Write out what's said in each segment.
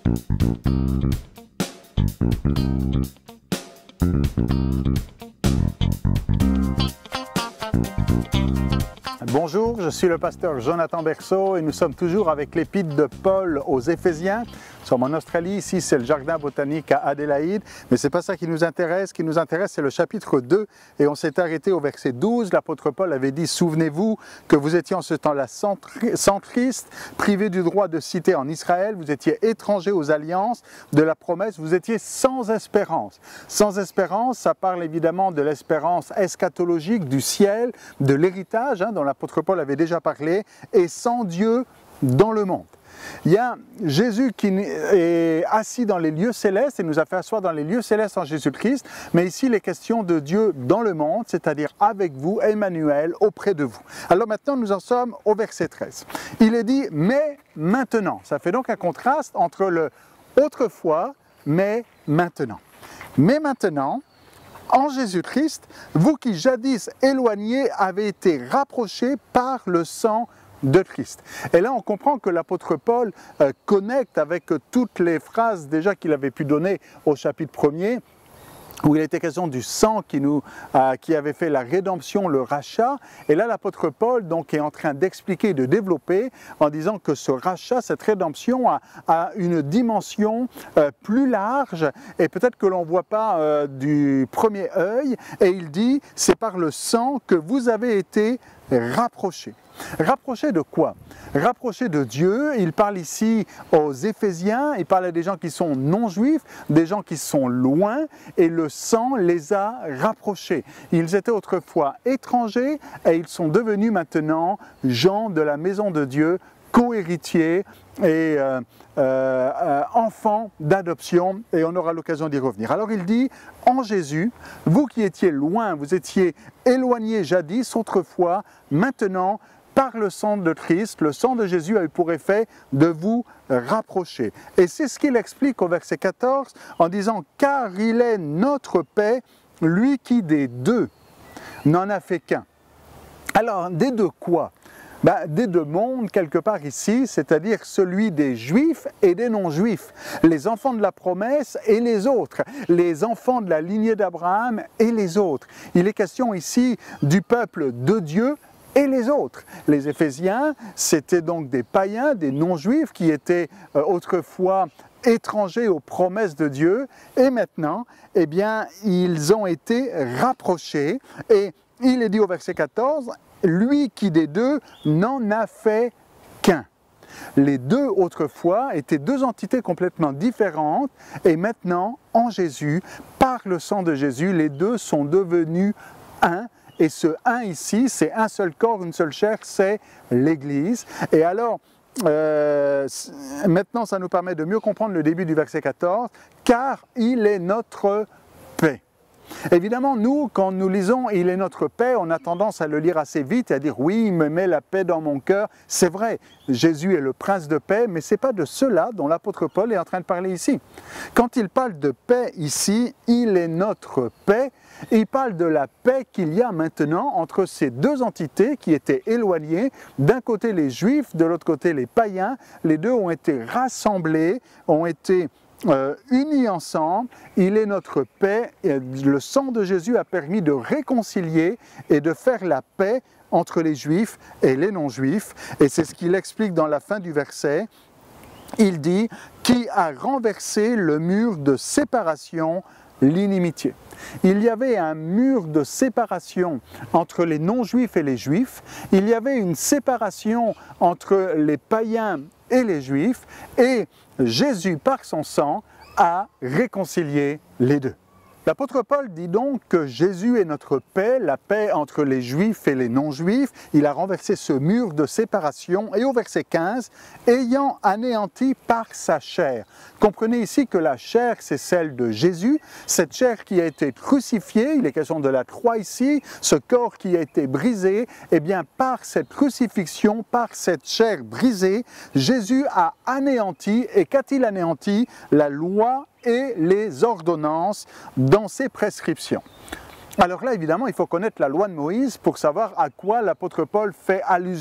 Bonjour, je suis le pasteur Jonathan Berceau et nous sommes toujours avec l'épître de Paul aux Éphésiens. Nous sommes en Australie, ici c'est le jardin botanique à Adélaïde, mais ce n'est pas ça qui nous intéresse. Ce qui nous intéresse, c'est le chapitre 2 et on s'est arrêté au verset 12. L'apôtre Paul avait dit « Souvenez-vous que vous étiez en ce temps-là centristes, privés du droit de cité en Israël, vous étiez étrangers aux alliances de la promesse, vous étiez sans espérance. » Sans espérance, ça parle évidemment de l'espérance eschatologique du ciel, de l'héritage dont l'apôtre Paul avait déjà parlé, et sans Dieu dans le monde. Il y a Jésus qui est assis dans les lieux célestes et nous a fait asseoir dans les lieux célestes en Jésus-Christ, mais ici il est question de Dieu dans le monde, c'est-à-dire avec vous, Emmanuel, auprès de vous. Alors maintenant nous en sommes au verset 13. Il est dit « mais maintenant ». Ça fait donc un contraste entre le « autrefois » mais maintenant. Mais maintenant, en Jésus-Christ, vous qui jadis éloignés avez été rapprochés par le sang de Christ. Et là, on comprend que l'apôtre Paul connecte avec toutes les phrases déjà qu'il avait pu donner au chapitre 1er, où il était question du sang qui avait fait la rédemption, le rachat. Et là, l'apôtre Paul donc, est en train d'expliquer, de développer, en disant que ce rachat, cette rédemption a une dimension plus large, et peut-être que l'on ne voit pas du premier œil. Et il dit, c'est par le sang que vous avez été rapprochés. Rapprochés de quoi? Rapprochés de Dieu. Il parle ici aux Éphésiens, il parle à des gens qui sont non-juifs, des gens qui sont loin, et le sang les a rapprochés. Ils étaient autrefois étrangers et ils sont devenus maintenant gens de la maison de Dieu, co-héritiers et enfants d'adoption, et on aura l'occasion d'y revenir. Alors il dit, en Jésus, vous qui étiez loin, vous étiez éloignés jadis, autrefois, maintenant, par le sang de Christ, le sang de Jésus a eu pour effet de vous rapprocher. Et c'est ce qu'il explique au verset 14 en disant « Car il est notre paix, lui qui des deux n'en a fait qu'un. » Alors, des deux quoi? Des deux mondes quelque part ici, c'est-à-dire celui des Juifs et des non-Juifs, les enfants de la promesse et les autres, les enfants de la lignée d'Abraham et les autres. Il est question ici du peuple de Dieu et les autres. Les Éphésiens, c'était donc des païens, des non-juifs qui étaient autrefois étrangers aux promesses de Dieu, et maintenant, eh bien, ils ont été rapprochés, et il est dit au verset 14, « Lui qui des deux n'en a fait qu'un ». Les deux autrefois étaient deux entités complètement différentes, et maintenant, en Jésus, par le sang de Jésus, les deux sont devenus un. Et ce un ici, c'est un seul corps, une seule chair, c'est l'Église. Et alors, maintenant, ça nous permet de mieux comprendre le début du verset 14, « Car il est notre paix ». Évidemment, nous, quand nous lisons « Il est notre paix », on a tendance à le lire assez vite et à dire « Oui, il me met la paix dans mon cœur ». C'est vrai, Jésus est le prince de paix, mais ce n'est pas de cela dont l'apôtre Paul est en train de parler ici. Quand il parle de paix ici, « Il est notre paix », il parle de la paix qu'il y a maintenant entre ces deux entités qui étaient éloignées. D'un côté les Juifs, de l'autre côté les païens. Les deux ont été rassemblés, ont été unis ensemble. Il est notre paix. Et le sang de Jésus a permis de réconcilier et de faire la paix entre les Juifs et les non-Juifs. Et c'est ce qu'il explique dans la fin du verset. Il dit « Qui a renversé le mur de séparation, l'inimitié ». Il y avait un mur de séparation entre les non-juifs et les juifs. Il y avait une séparation entre les païens et les juifs. Et Jésus, par son sang, a réconcilié les deux. L'apôtre Paul dit donc que Jésus est notre paix, la paix entre les Juifs et les non-Juifs. Il a renversé ce mur de séparation. Et au verset 15, « ayant anéanti par sa chair ». Comprenez ici que la chair, c'est celle de Jésus, cette chair qui a été crucifiée, il est question de la croix ici, ce corps qui a été brisé, et bien par cette crucifixion, par cette chair brisée, Jésus a anéanti, et qu'a-t-il anéanti? La loi et les ordonnances dans ses prescriptions. Alors là, évidemment, il faut connaître la loi de Moïse pour savoir à quoi l'apôtre Paul fait allusion.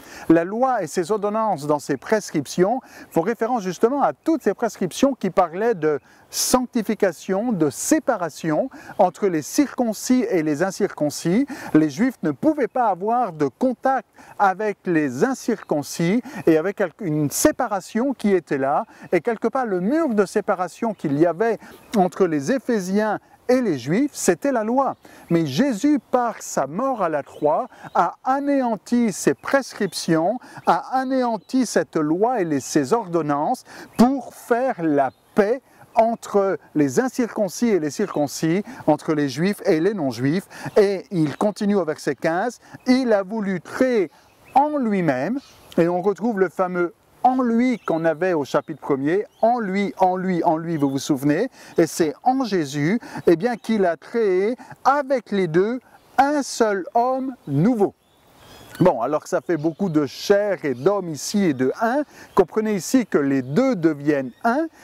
La loi et ses ordonnances dans ses prescriptions font référence justement à toutes ces prescriptions qui parlaient de sanctification, de séparation entre les circoncis et les incirconcis. Les Juifs ne pouvaient pas avoir de contact avec les incirconcis et avec une séparation qui était là. Et quelque part, le mur de séparation qu'il y avait entre les Éphésiens et les Juifs, c'était la loi. Mais Jésus, par sa mort à la croix, a anéanti ces prescriptions, a anéanti cette loi et ses ordonnances pour faire la paix entre les incirconcis et les circoncis, entre les Juifs et les non-Juifs. Et il continue au verset 15, il a voulu créer en lui-même, et on retrouve le fameux en lui qu'on avait au chapitre 1er, en lui, vous vous souvenez, et c'est en Jésus, eh bien qu'il a créé avec les deux un seul homme nouveau. Bon, alors que ça fait beaucoup de chair et d'homme ici et de un, comprenez ici que les deux deviennent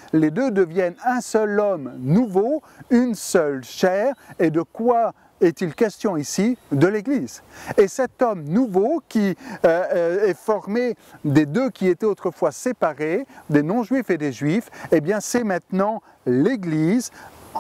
un seul homme nouveau, une seule chair, et de quoi est-il question ici? De l'Église. Et cet homme nouveau qui est formé des deux qui étaient autrefois séparés, des non-juifs et des juifs, eh bien c'est maintenant l'Église.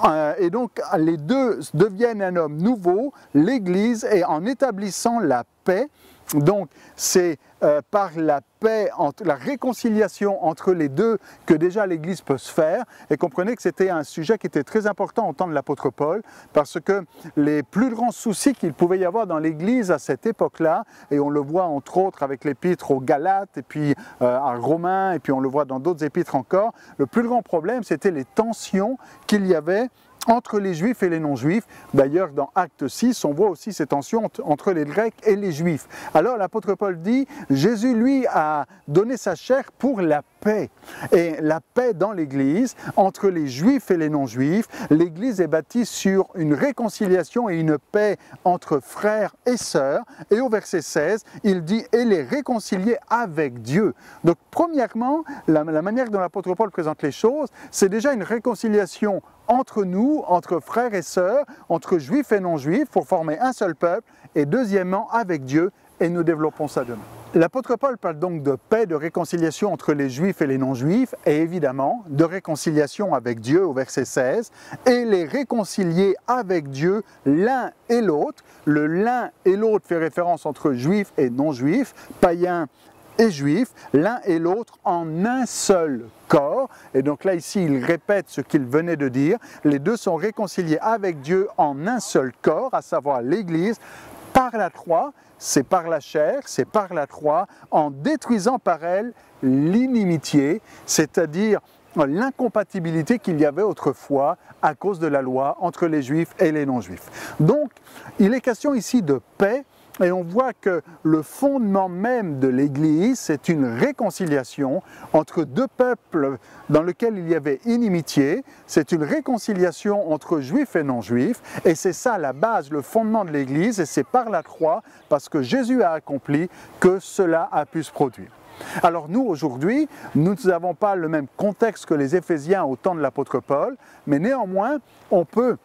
Et donc les deux deviennent un homme nouveau, l'Église, et en établissant la paix. Donc c'est par la paix, la réconciliation entre les deux que déjà l'Église peut se faire. Et comprenez que c'était un sujet qui était très important au temps de l'apôtre Paul, parce que les plus grands soucis qu'il pouvait y avoir dans l'Église à cette époque-là, et on le voit entre autres avec l'épître aux Galates, et puis à Romains, et puis on le voit dans d'autres épîtres encore, le plus grand problème c'était les tensions qu'il y avait entre les Juifs et les non-Juifs. D'ailleurs, dans Acte 6, on voit aussi ces tensions entre les Grecs et les Juifs. Alors l'apôtre Paul dit, Jésus, lui, a donné sa chair pour la paix. Et la paix dans l'Église, entre les Juifs et les non-Juifs, l'Église est bâtie sur une réconciliation et une paix entre frères et sœurs. Et au verset 16, il dit, et les réconcilier avec Dieu. Donc, premièrement, la manière dont l'apôtre Paul présente les choses, c'est déjà une réconciliation entre nous, entre frères et sœurs, entre juifs et non-juifs, pour former un seul peuple, et deuxièmement avec Dieu, et nous développons ça demain. L'apôtre Paul parle donc de paix, de réconciliation entre les juifs et les non-juifs, et évidemment de réconciliation avec Dieu au verset 16, et les réconcilier avec Dieu l'un et l'autre. Le l'un et l'autre fait référence entre juifs et non-juifs, païens et juifs, l'un et l'autre en un seul corps. Et donc là, ici, il répète ce qu'il venait de dire. Les deux sont réconciliés avec Dieu en un seul corps, à savoir l'Église, par la croix, c'est par la chair, c'est par la croix, en détruisant par elle l'inimitié, c'est-à-dire l'incompatibilité qu'il y avait autrefois à cause de la loi entre les Juifs et les non-Juifs. Donc, il est question ici de paix. Et on voit que le fondement même de l'Église, c'est une réconciliation entre deux peuples dans lesquels il y avait inimitié. C'est une réconciliation entre juifs et non-juifs. Et c'est ça la base, le fondement de l'Église. Et c'est par la croix, parce que Jésus a accompli, que cela a pu se produire. Alors nous, aujourd'hui, nous n'avons pas le même contexte que les Éphésiens au temps de l'apôtre Paul, mais néanmoins, on peut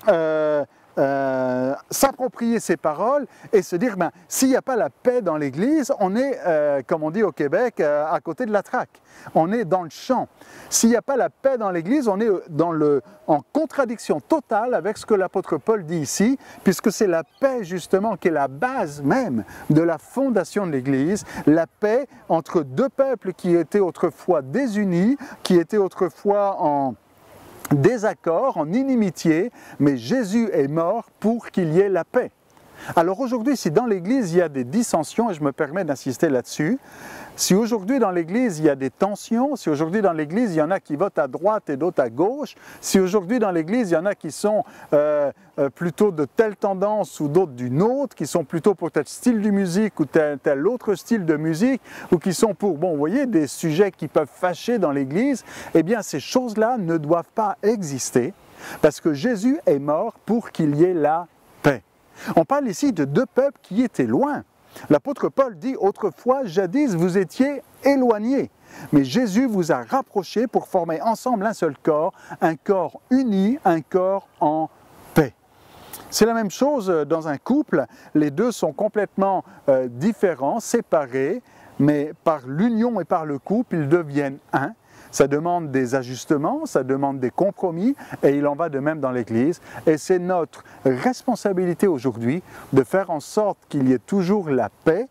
s'approprier ces paroles et se dire, ben, s'il n'y a pas la paix dans l'Église, on est, comme on dit au Québec, à côté de la traque. On est dans le champ. S'il n'y a pas la paix dans l'Église, on est en contradiction totale avec ce que l'apôtre Paul dit ici, puisque c'est la paix justement qui est la base même de la fondation de l'Église, la paix entre deux peuples qui étaient autrefois désunis, qui étaient autrefois en désaccord, en inimitié, mais Jésus est mort pour qu'il y ait la paix. Alors aujourd'hui, si dans l'Église il y a des dissensions, et je me permets d'insister là-dessus, si aujourd'hui dans l'Église il y a des tensions, si aujourd'hui dans l'Église il y en a qui votent à droite et d'autres à gauche, si aujourd'hui dans l'Église il y en a qui sont plutôt de telle tendance ou d'autres d'une autre, qui sont plutôt pour tel style de musique ou tel autre style de musique, ou qui sont pour, bon, vous voyez, des sujets qui peuvent fâcher dans l'Église, eh bien ces choses-là ne doivent pas exister, parce que Jésus est mort pour qu'il y ait la paix. On parle ici de deux peuples qui étaient loin. L'apôtre Paul dit, autrefois, jadis, vous étiez éloignés, mais Jésus vous a rapprochés pour former ensemble un seul corps, un corps uni, un corps en paix. C'est la même chose dans un couple, les deux sont complètement différents, séparés, mais par l'union et par le couple, ils deviennent un. Ça demande des ajustements, ça demande des compromis, et il en va de même dans l'Église. Et c'est notre responsabilité aujourd'hui de faire en sorte qu'il y ait toujours la paix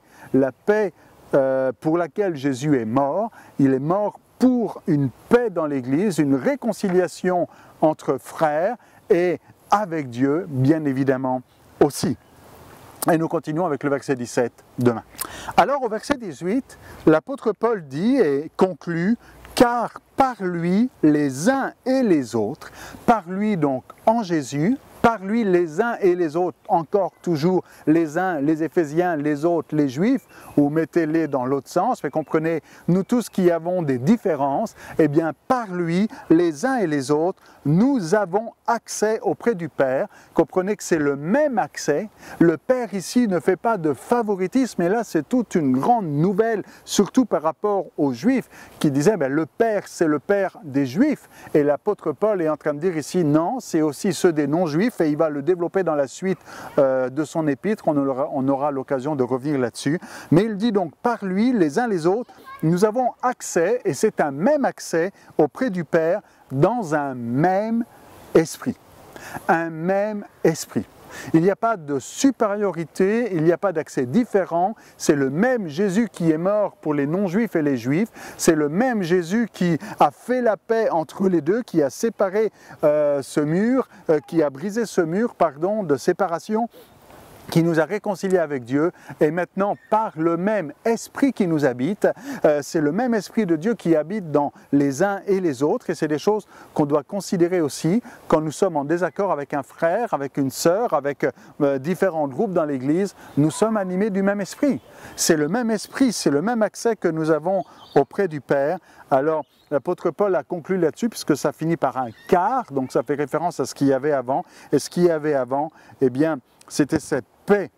pour laquelle Jésus est mort. Il est mort pour une paix dans l'Église, une réconciliation entre frères et avec Dieu, bien évidemment aussi. Et nous continuons avec le verset 17 demain. Alors au verset 18, l'apôtre Paul dit et conclut: car par lui, les uns et les autres, par lui donc en Jésus, par lui les uns et les autres, encore toujours les uns, les Éphésiens, les autres, les Juifs, ou mettez-les dans l'autre sens, mais comprenez, nous tous qui avons des différences, eh bien par lui, les uns et les autres, nous avons accès auprès du Père. Comprenez que c'est le même accès. Le Père ici ne fait pas de favoritisme, et là c'est toute une grande nouvelle, surtout par rapport aux Juifs, qui disaient le Père c'est le Père des Juifs, et l'apôtre Paul est en train de dire ici non, c'est aussi ceux des non-Juifs, et il va le développer dans la suite de son épître, on aura l'occasion de revenir là-dessus. Mais il dit donc par lui, les uns les autres, nous avons accès, et c'est un même accès auprès du Père, dans un même esprit. Un même esprit. Il n'y a pas de supériorité, il n'y a pas d'accès différent, c'est le même Jésus qui est mort pour les non-juifs et les juifs, c'est le même Jésus qui a fait la paix entre les deux, qui a séparé ce mur, qui a brisé ce mur, de séparation, qui nous a réconciliés avec Dieu, et maintenant par le même esprit qui nous habite, c'est le même esprit de Dieu qui habite dans les uns et les autres, et c'est des choses qu'on doit considérer aussi quand nous sommes en désaccord avec un frère, avec une sœur, avec différents groupes dans l'Église. Nous sommes animés du même esprit. C'est le même esprit, c'est le même accès que nous avons auprès du Père. Alors, l'apôtre Paul a conclu là-dessus, puisque ça finit par un car, donc ça fait référence à ce qu'il y avait avant. Et ce qu'il y avait avant, eh bien, c'était cette paix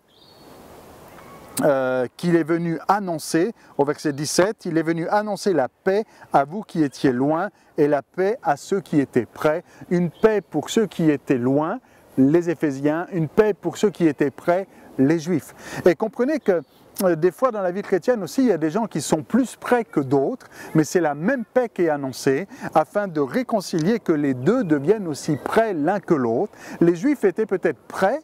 qu'il est venu annoncer, au verset 17, il est venu annoncer la paix à vous qui étiez loin et la paix à ceux qui étaient près. Une paix pour ceux qui étaient loin, les Éphésiens, une paix pour ceux qui étaient près, les Juifs. Et comprenez que des fois dans la vie chrétienne aussi, il y a des gens qui sont plus près que d'autres, mais c'est la même paix qui est annoncée afin de réconcilier, que les deux deviennent aussi près l'un que l'autre. Les Juifs étaient peut-être près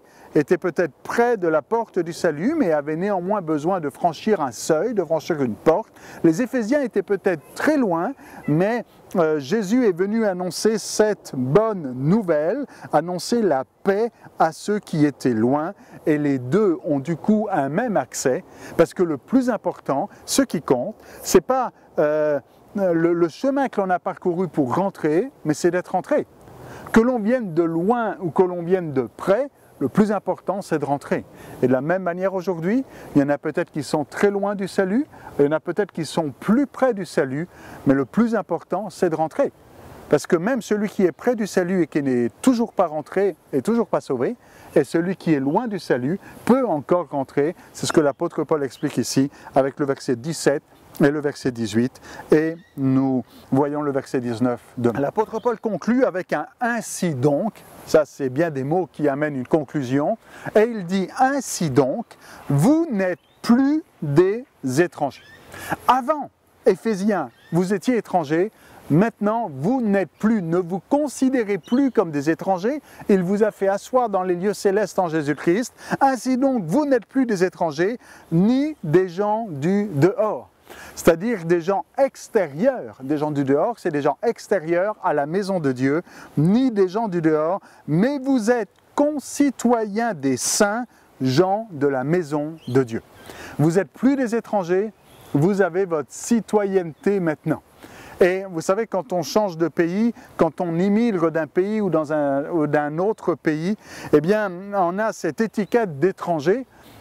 de la porte du salut, mais avaient néanmoins besoin de franchir un seuil, de franchir une porte. Les Éphésiens étaient peut-être très loin, mais Jésus est venu annoncer cette bonne nouvelle, annoncer la paix à ceux qui étaient loin, et les deux ont du coup un même accès, parce que le plus important, ce qui compte, c'est pas le chemin que l'on a parcouru pour rentrer, mais c'est d'être rentré. Que l'on vienne de loin ou que l'on vienne de près, le plus important, c'est de rentrer. Et de la même manière aujourd'hui, il y en a peut-être qui sont très loin du salut, il y en a peut-être qui sont plus près du salut, mais le plus important, c'est de rentrer. Parce que même celui qui est près du salut et qui n'est toujours pas rentré, est toujours pas sauvé, et celui qui est loin du salut peut encore rentrer. C'est ce que l'apôtre Paul explique ici, avec le verset 17 et le verset 18, et nous voyons le verset 19 demain. L'apôtre Paul conclut avec un « ainsi donc », ça c'est bien des mots qui amènent une conclusion, et il dit « ainsi donc, vous n'êtes plus des étrangers ». Avant, Éphésiens, vous étiez étrangers, maintenant vous n'êtes plus, ne vous considérez plus comme des étrangers, il vous a fait asseoir dans les lieux célestes en Jésus-Christ, ainsi donc vous n'êtes plus des étrangers, ni des gens du dehors. C'est-à-dire des gens extérieurs, des gens du dehors, c'est des gens extérieurs à la maison de Dieu, ni des gens du dehors, mais vous êtes concitoyens des saints, gens de la maison de Dieu. Vous n'êtes plus des étrangers, vous avez votre citoyenneté maintenant. Et vous savez, quand on change de pays, quand on immigre d'un pays ou d'un autre pays, eh bien, on a cette étiquette d'étranger.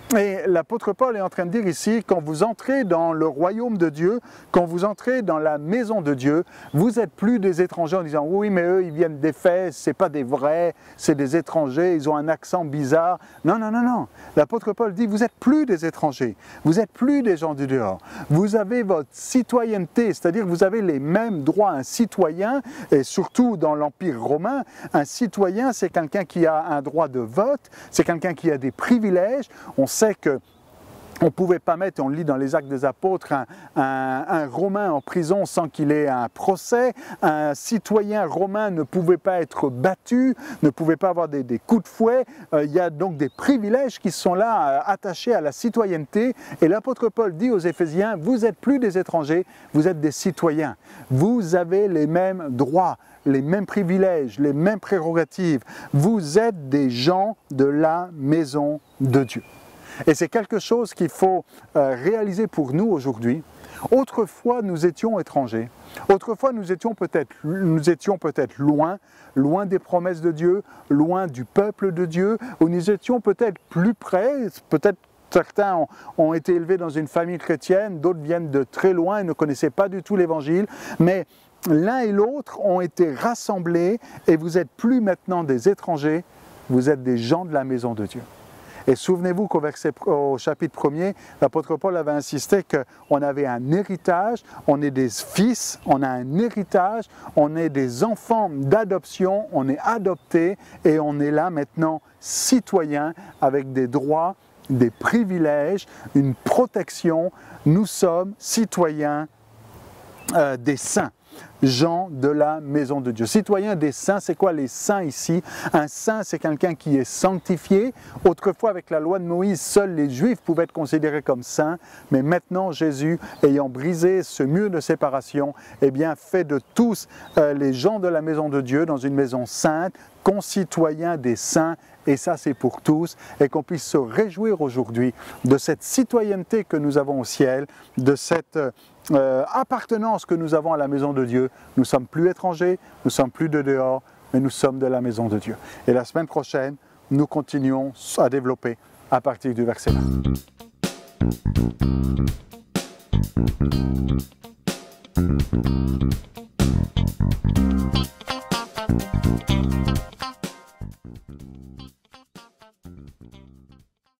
Et l'apôtre Paul est en train de dire ici, quand vous entrez dans le royaume de Dieu, quand vous entrez dans la maison de Dieu, vous n'êtes plus des étrangers en disant « oui, mais eux, ils viennent d'Éphèse, ce n'est pas des vrais, c'est des étrangers, ils ont un accent bizarre. » Non, non, non, non. L'apôtre Paul dit « vous n'êtes plus des étrangers, vous n'êtes plus des gens du dehors. Vous avez votre citoyenneté, c'est-à-dire que vous avez les mêmes droits. Un citoyen, et surtout dans l'Empire romain, un citoyen, c'est quelqu'un qui a un droit de vote, c'est quelqu'un qui a des privilèges. On sait que on ne pouvait pas mettre, on le lit dans les Actes des Apôtres, un Romain en prison sans qu'il ait un procès. Un citoyen romain ne pouvait pas être battu, ne pouvait pas avoir des coups de fouet. Il y a donc des privilèges qui sont là, attachés à la citoyenneté. Et l'apôtre Paul dit aux Éphésiens, vous n'êtes plus des étrangers, vous êtes des citoyens. Vous avez les mêmes droits, les mêmes privilèges, les mêmes prérogatives. Vous êtes des gens de la maison de Dieu. Et c'est quelque chose qu'il faut réaliser pour nous aujourd'hui. Autrefois, nous étions étrangers. Autrefois, nous étions peut-être loin des promesses de Dieu, loin du peuple de Dieu, ou nous étions peut-être plus près, peut-être certains ont été élevés dans une famille chrétienne, d'autres viennent de très loin et ne connaissaient pas du tout l'Évangile, mais l'un et l'autre ont été rassemblés et vous n'êtes plus maintenant des étrangers, vous êtes des gens de la maison de Dieu. Et souvenez-vous qu'au chapitre 1er, l'apôtre Paul avait insisté qu'on avait un héritage, on est des fils, on a un héritage, on est des enfants d'adoption, on est adoptés et on est là maintenant citoyens avec des droits, des privilèges, une protection. Nous sommes citoyens des saints. Gens de la maison de Dieu. Citoyens des saints, c'est quoi les saints ici? Un saint, c'est quelqu'un qui est sanctifié. Autrefois, avec la loi de Moïse, seuls les Juifs pouvaient être considérés comme saints. Mais maintenant, Jésus, ayant brisé ce mur de séparation, eh bien, fait de tous les gens de la maison de Dieu dans une maison sainte, concitoyens des saints. Et ça, c'est pour tous. Et qu'on puisse se réjouir aujourd'hui de cette citoyenneté que nous avons au ciel, de cette appartenance que nous avons à la maison de Dieu. Nous ne sommes plus étrangers, nous ne sommes plus de dehors, mais nous sommes de la maison de Dieu. Et la semaine prochaine, nous continuons à développer à partir du verset 1.